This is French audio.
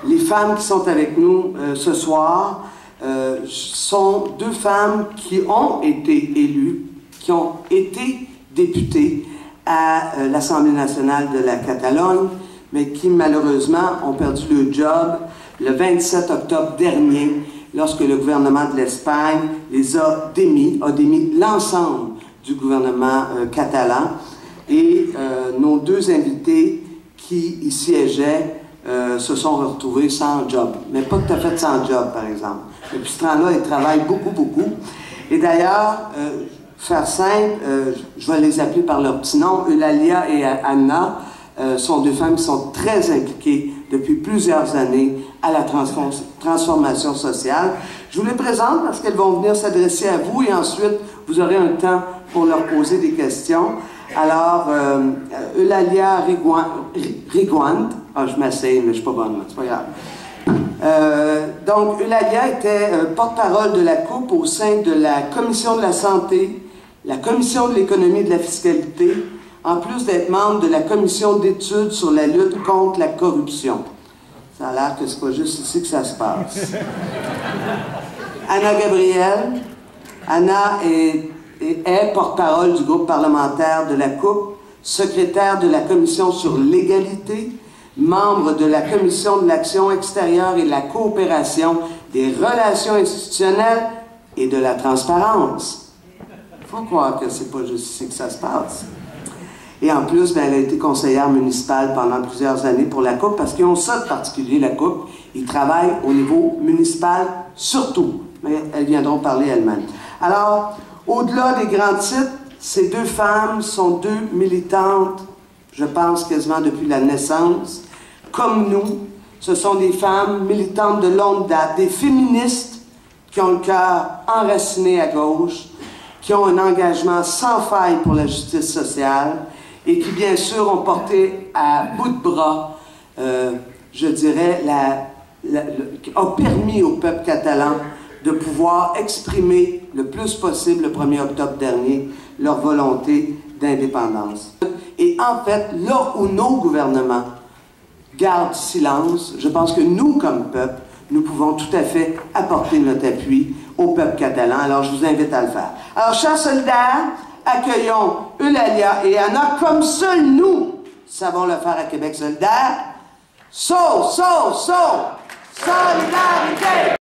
Les femmes qui sont avec nous ce soir sont deux femmes qui ont été élues, qui ont été députées à l'Assemblée nationale de la Catalogne, mais qui malheureusement ont perdu le job le 27 octobre dernier, lorsque le gouvernement de l'Espagne les a démis l'ensemble du gouvernement catalan. Et nos deux invités qui y siégeaient se sont retrouvés sans job. Mais pas tout à fait sans job, par exemple. Depuis ce temps-là, ils travaillent beaucoup, beaucoup. Et d'ailleurs, faire simple, je vais les appeler par leur petit nom, Eulalia et Anna, sont deux femmes qui sont très impliquées depuis plusieurs années à la transformation sociale. Je vous les présente parce qu'elles vont venir s'adresser à vous et ensuite, vous aurez un temps pour leur poser des questions. Alors, Eulalia Riguant, je m'asseye, mais je ne suis pas bonne, c'est pas grave. Donc, Eulalia était porte-parole de la COUP au sein de la Commission de la santé, la Commission de l'économie et de la fiscalité, en plus d'être membre de la Commission d'études sur la lutte contre la corruption. Ça a l'air que c'est pas juste ici que ça se passe. Anna Gabriel. Anna est porte-parole du groupe parlementaire de la COUP, secrétaire de la Commission sur l'égalité, membre de la Commission de l'action extérieure et de la coopération, des relations institutionnelles et de la transparence. Il faut croire que c'est pas juste ici que ça se passe. Et en plus, elle a été conseillère municipale pendant plusieurs années pour la COUP, parce qu'ils ont ça de particulier, la COUP. Ils travaillent au niveau municipal surtout. Mais elles viendront parler elles-mêmes. Alors, au-delà des grands titres, ces deux femmes sont deux militantes, je pense quasiment depuis la naissance, comme nous. Ce sont des femmes militantes de longue date, des féministes qui ont le cœur enraciné à gauche, qui ont un engagement sans faille pour la justice sociale et qui, bien sûr, ont porté à bout de bras, je dirais, ont permis au peuple catalan de pouvoir exprimer le plus possible, le 1er octobre dernier, leur volonté d'indépendance. Et en fait, là où nos gouvernements gardent silence, je pense que nous, comme peuple, nous pouvons tout à fait apporter notre appui au peuple catalan. Alors, je vous invite à le faire. Alors, chers solidaires, accueillons Eulalia et Anna comme seuls nous savons le faire à Québec solidaire. Solidarité!